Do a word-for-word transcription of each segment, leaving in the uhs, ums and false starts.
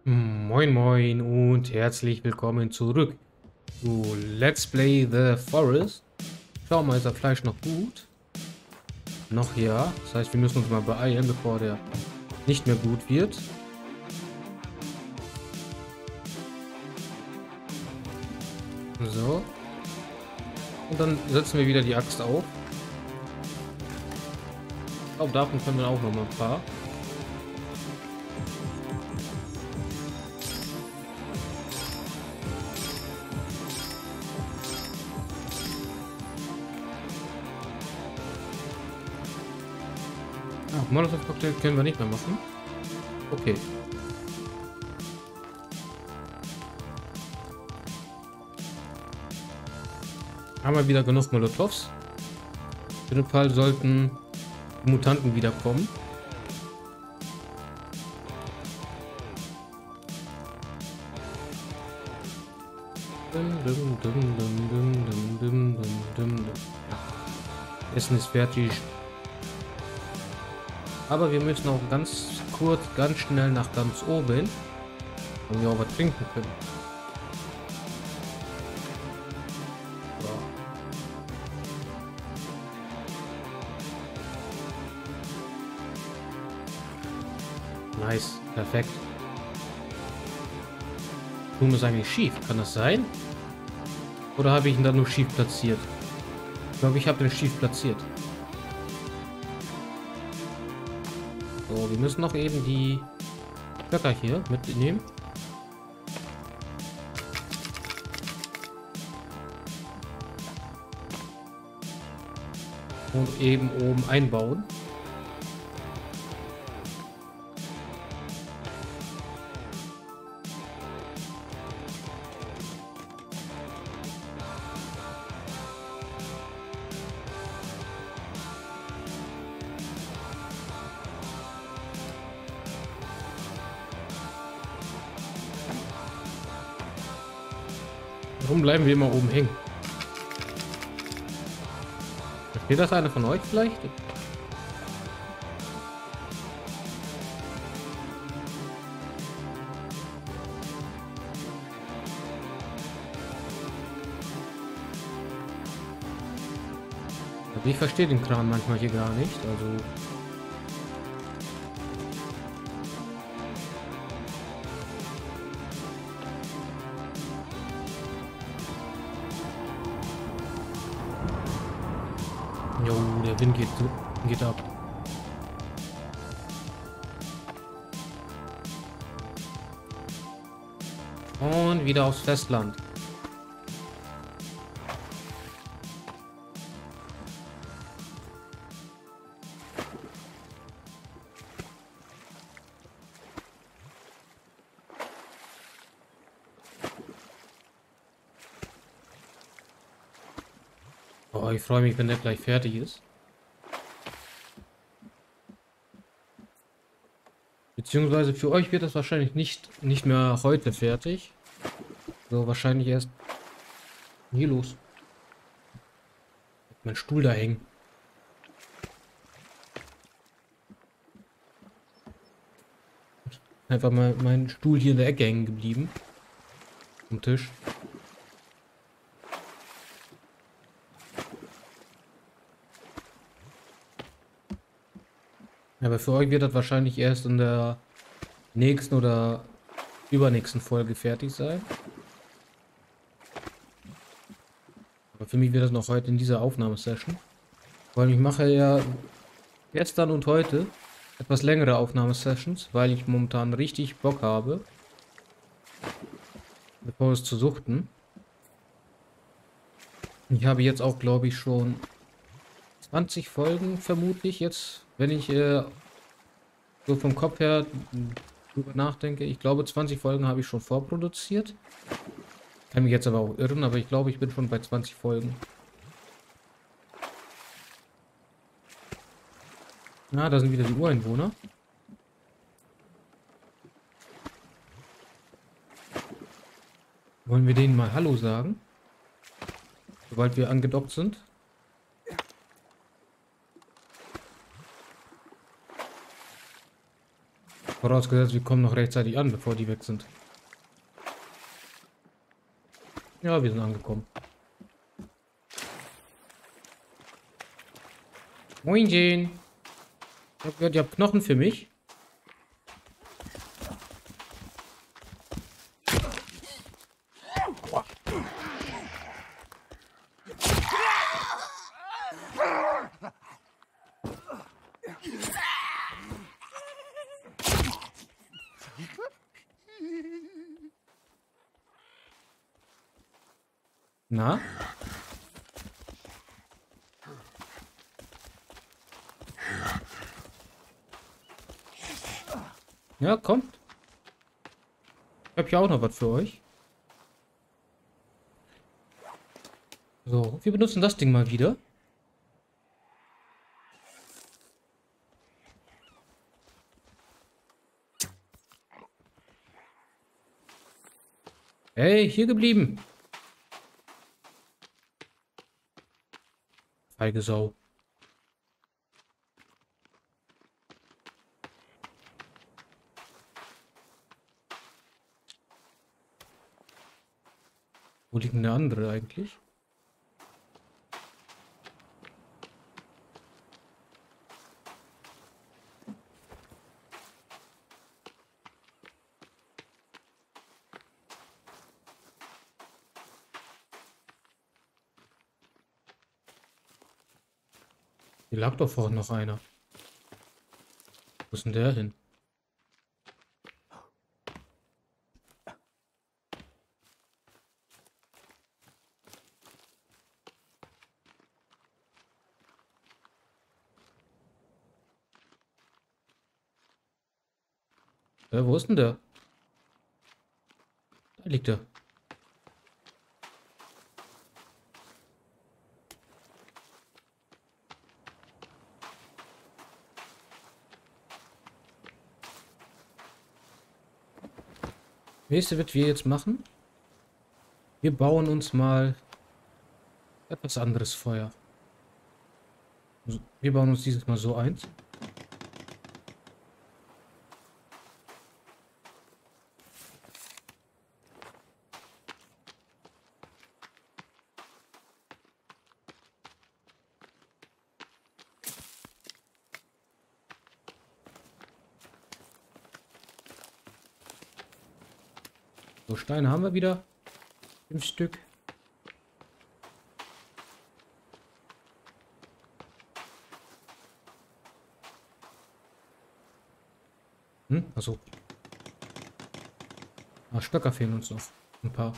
Moin moin und herzlich willkommen zurück zu Let's Play The Forest. Schau mal, ist das Fleisch noch gut? Noch ja. Das heißt, wir müssen uns mal beeilen, bevor der nicht mehr gut wird. So. Und dann setzen wir wieder die Axt auf. Ich glaube, davon können wir auch noch mal ein paar. Ah, Molotov-Cocktail können wir nicht mehr machen. Okay. Haben wir wieder genug Molotovs. In dem Fall sollten die Mutanten wiederkommen. Essen ist fertig. Aber wir müssen auch ganz kurz, ganz schnell nach ganz oben, damit wir auch was trinken können. So. Nice, perfekt. Nun ist eigentlich schief, kann das sein? Oder habe ich ihn dann nur schief platziert? Ich glaube, ich habe den schief platziert. So, wir müssen noch eben die Stöcker hier mitnehmen. Und eben oben einbauen. Warum bleiben wir immer oben hängen? Versteht das einer von euch vielleicht? Also ich verstehe den Kran manchmal hier gar nicht. Also jo, der Wind geht, geht ab. Und wieder aufs Festland. Oh, ich freue mich, wenn der gleich fertig ist. Beziehungsweise für euch wird das wahrscheinlich nicht, nicht mehr heute fertig. So, wahrscheinlich erst... Hier los. Mein Stuhl da hängen. Einfach mal mein Stuhl hier in der Ecke hängen geblieben. Am Tisch. Aber für euch wird das wahrscheinlich erst in der nächsten oder übernächsten Folge fertig sein. Aber für mich wird das noch heute in dieser Aufnahmesession. Weil ich mache ja gestern und heute etwas längere Aufnahmesessions, weil ich momentan richtig Bock habe, bevor es zu suchten. Ich habe jetzt auch, glaube ich, schon zwanzig Folgen vermutlich jetzt, wenn ich äh, so vom Kopf her drüber nachdenke. Ich glaube, zwanzig Folgen habe ich schon vorproduziert. Kann mich jetzt aber auch irren, aber ich glaube, ich bin schon bei zwanzig Folgen. Na, da sind wieder die Ureinwohner. Wollen wir denen mal Hallo sagen? Sobald wir angedockt sind. Vorausgesetzt, wir kommen noch rechtzeitig an, bevor die weg sind. Ja, wir sind angekommen. Moinchen. Ich hab gehört, ihr habt Knochen für mich. Na? Ja, kommt. Ich habe hier auch noch was für euch. So, wir benutzen das Ding mal wieder. Hey, hier geblieben. Feige Sau. Wo liegt denn der andere eigentlich? Hier lag doch vorhin noch einer. Wo ist denn der hin? Äh, wo ist denn der? Da liegt er. Weißt du, was wir jetzt machen? Wir bauen uns mal etwas anderes Feuer. Wir bauen uns dieses Mal so eins. So, Steine haben wir wieder. Fünf Stück. Hm, achso. Ah, Stöcker fehlen uns noch. Ein paar.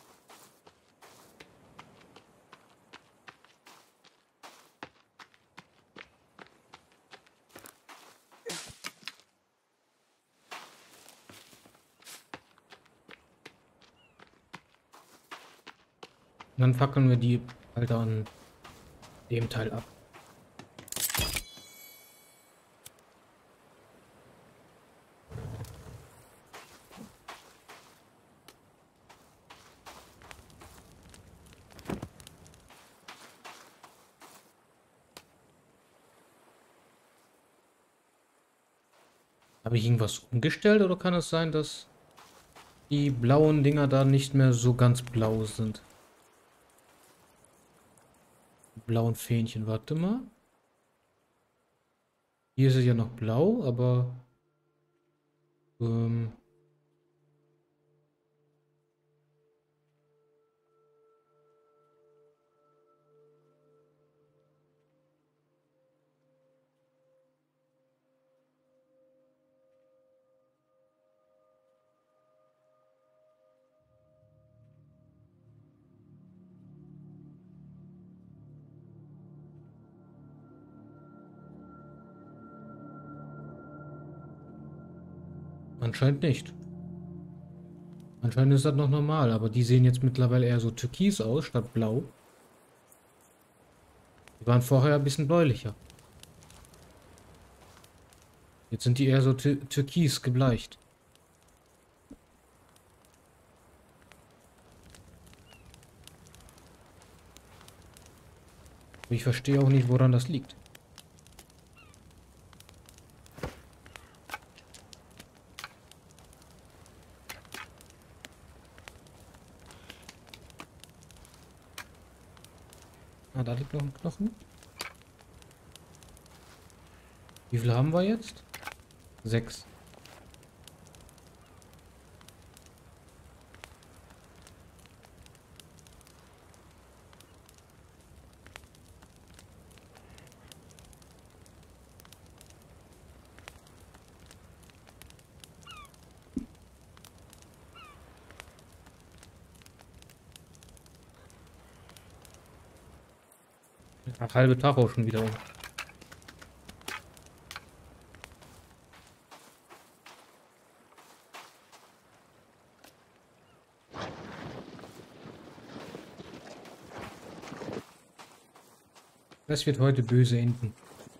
Und dann fackeln wir die halt an dem Teil ab. Habe ich irgendwas umgestellt oder kann es sein, dass die blauen Dinger da nicht mehr so ganz blau sind? Die blauen Fähnchen, warte mal. Hier ist es ja noch blau, aber ähm, anscheinend nicht. Anscheinend ist das noch normal, aber die sehen jetzt mittlerweile eher so türkis aus, statt blau. Die waren vorher ein bisschen bläulicher. Jetzt sind die eher so tür türkis gebleicht. Ich verstehe auch nicht, woran das liegt. Ah, da liegt noch ein Knochen. Wie viel haben wir jetzt? Sechs. Ach, halbe Tacho schon wieder um. Das wird heute böse enden.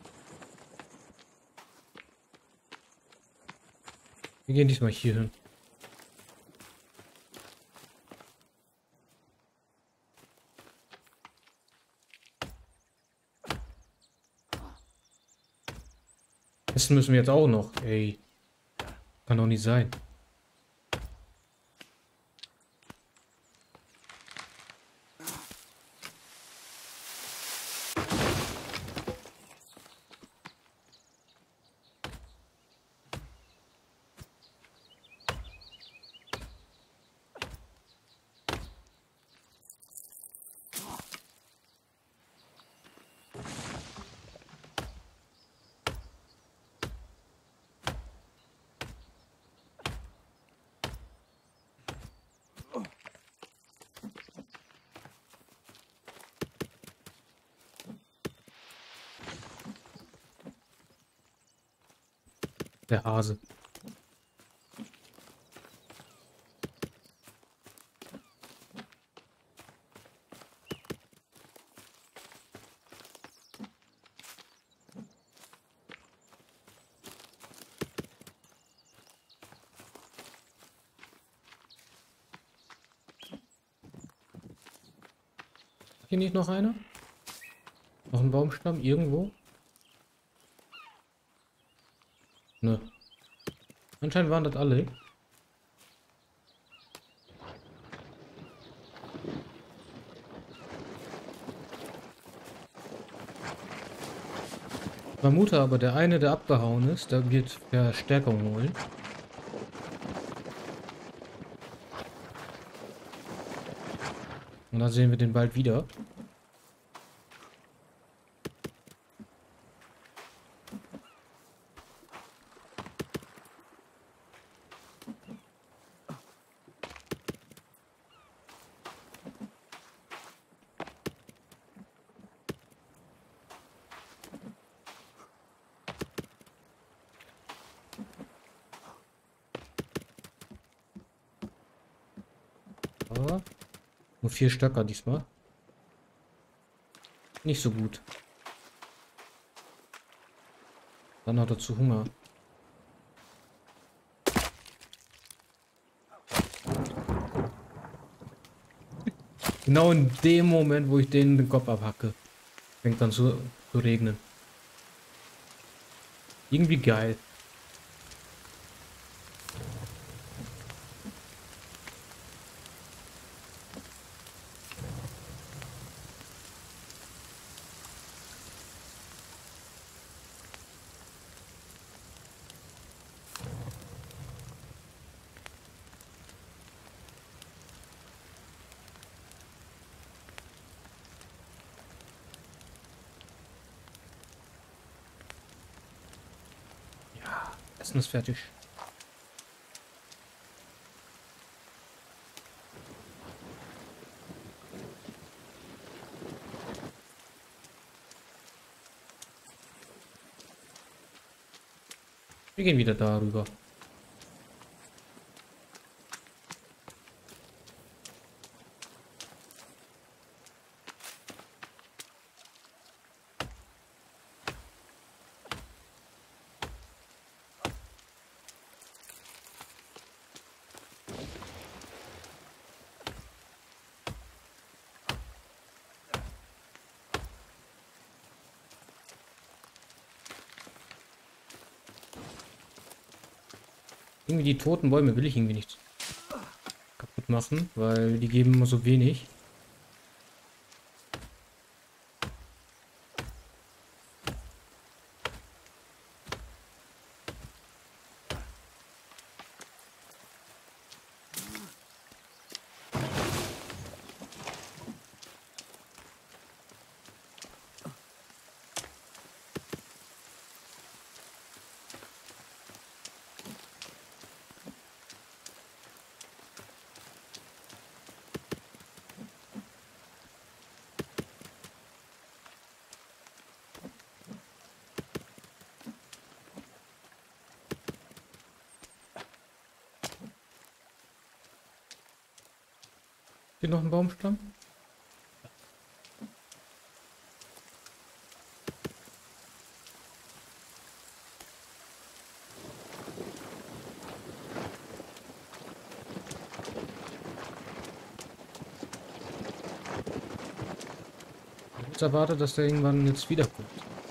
Wir gehen diesmal hier hin. Essen müssen wir jetzt auch noch. Ey. Kann doch nicht sein. Der Hase. Hier nicht noch einer? Noch ein Baumstamm irgendwo? Ne. Anscheinend waren das alle. Ich vermute aber, der eine, der abgehauen ist, der wird Verstärkung holen. Und dann sehen wir den bald wieder. Aber nur vier Stöcker diesmal. Nicht so gut. Dann hat er zu Hunger. Genau in dem Moment, wo ich denen den Kopf abhacke, fängt dann zu, zu regnen. Irgendwie geil. Essen ist fertig. Wir gehen wieder darüber. Irgendwie die toten Bäume will ich irgendwie nicht kaputt machen, weil die geben immer so wenig. Hier noch ein Baumstamm? Ich erwarte, dass der irgendwann jetzt wiederkommt.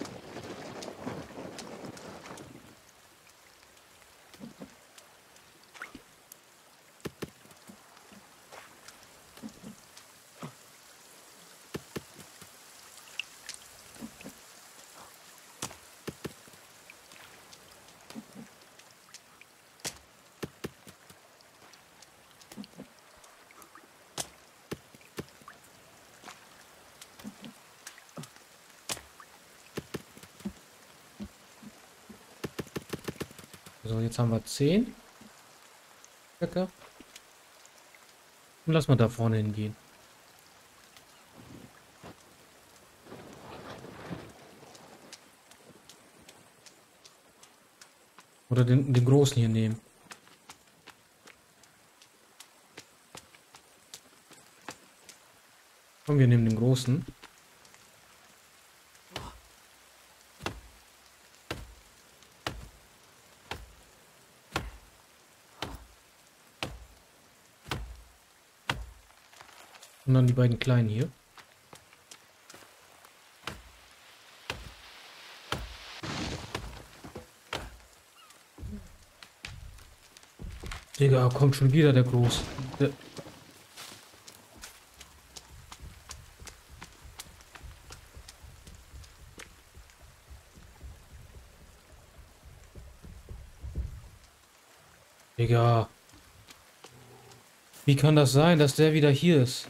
So, jetzt haben wir zehn. Circa. Und lass mal da vorne hingehen. Oder den, den großen hier nehmen. Komm, wir nehmen den großen. Und dann die beiden kleinen hier. Digga, kommt schon wieder der Groß. Der Digga. Wie kann das sein, dass der wieder hier ist?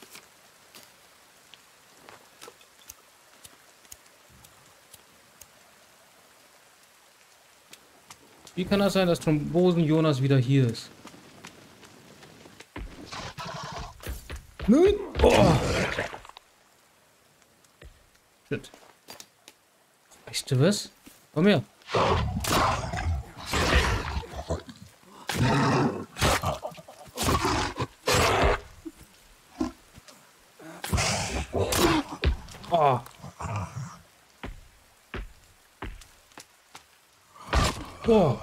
Wie kann das sein, dass Thrombosen Jonas wieder hier ist? Nein! Oh. Shit. Weißt du was? Komm her. Oh. Oh.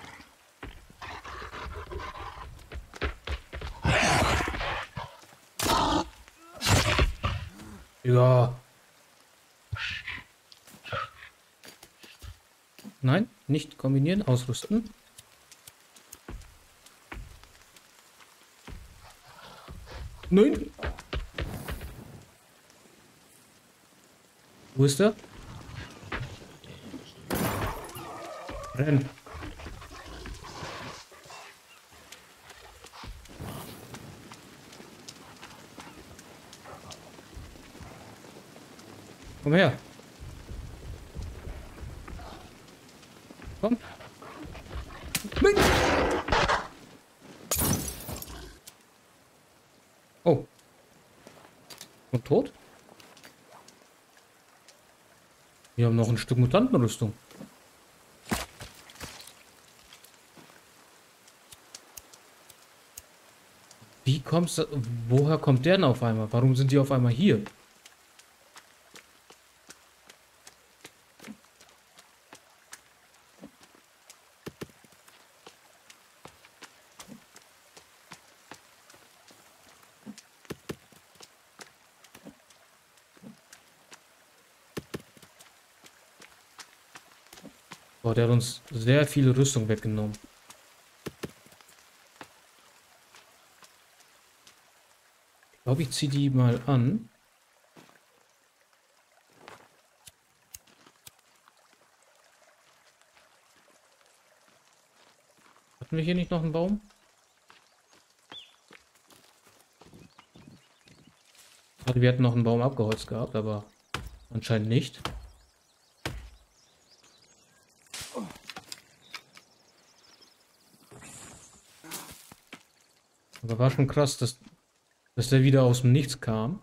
Ja. Nein, nicht kombinieren, ausrüsten. Nein. Wo ist er? Renn. Komm her. Komm. Nein. Oh. Und tot? Wir haben noch ein Stück Mutantenrüstung. Wie kommst du... Woher kommt der denn auf einmal? Warum sind die auf einmal hier? Boah, der hat uns sehr viele Rüstung weggenommen. Ich glaube, ich ziehe die mal an. Hatten wir hier nicht noch einen Baum? Also wir hatten noch einen Baum abgeholzt gehabt, aber anscheinend nicht. Aber war schon krass, dass, dass der wieder aus dem Nichts kam.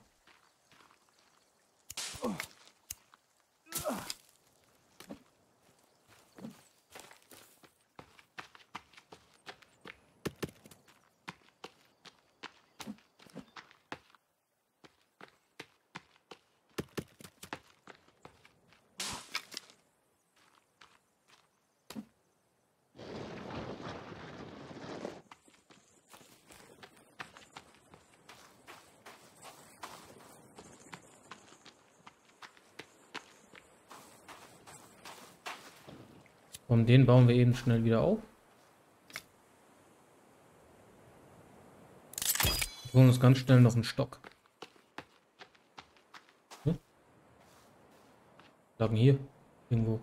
Und den bauen wir eben schnell wieder auf. Wir holen uns ganz schnell noch einen Stock. Hm? Lagen hier irgendwo.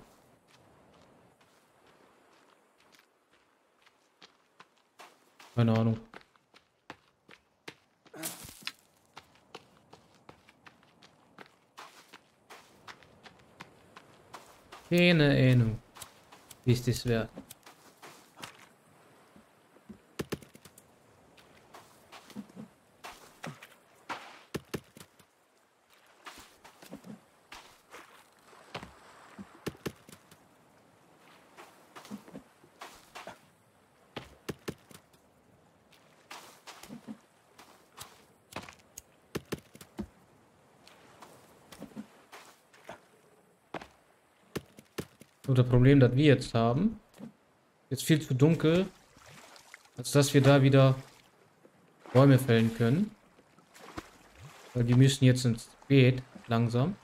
Keine Ahnung. Keine Ahnung, wie ist das wert. So, das Problem, das wir jetzt haben, ist viel zu dunkel, als dass wir da wieder Bäume fällen können. Weil die müssen jetzt ins Beet langsam.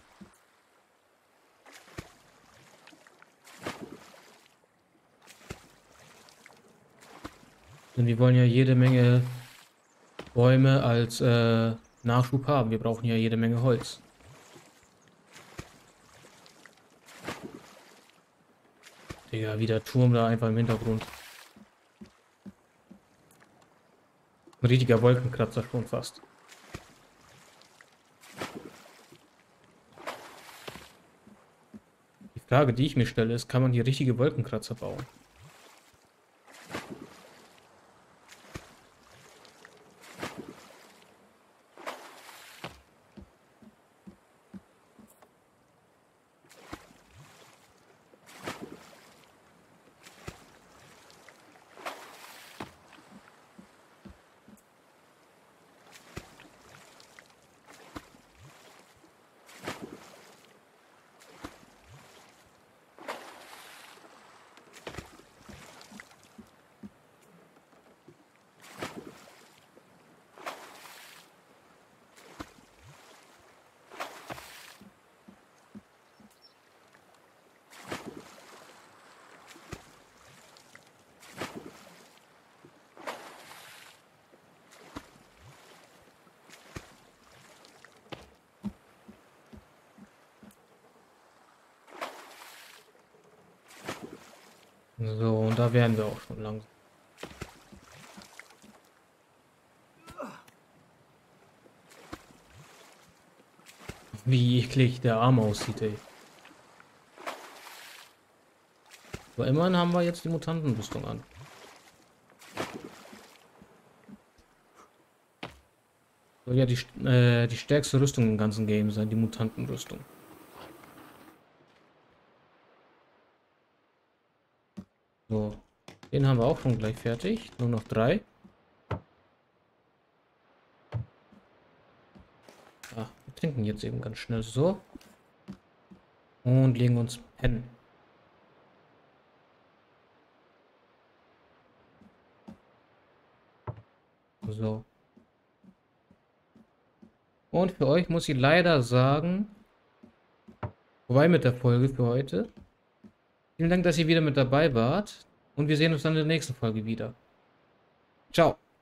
Denn wir wollen ja jede Menge Bäume als äh, Nachschub haben. Wir brauchen ja jede Menge Holz. Digga, wie der Turm da einfach im Hintergrund. Ein richtiger Wolkenkratzer schon fast. Die Frage, die ich mir stelle, ist, kann man hier richtige Wolkenkratzer bauen? So, und da wären wir auch schon langsam. Wie eklig der Arm aussieht, ey. Aber immerhin haben wir jetzt die Mutantenrüstung an. Soll ja die, äh, die stärkste Rüstung im ganzen Game sein, die Mutantenrüstung. So, den haben wir auch schon gleich fertig. Nur noch drei. Ah, wir trinken jetzt eben ganz schnell so. Und legen uns pennen. So. Und für euch muss ich leider sagen, vorbei mit der Folge für heute. Vielen Dank, dass ihr wieder mit dabei wart. Und wir sehen uns dann in der nächsten Folge wieder. Ciao.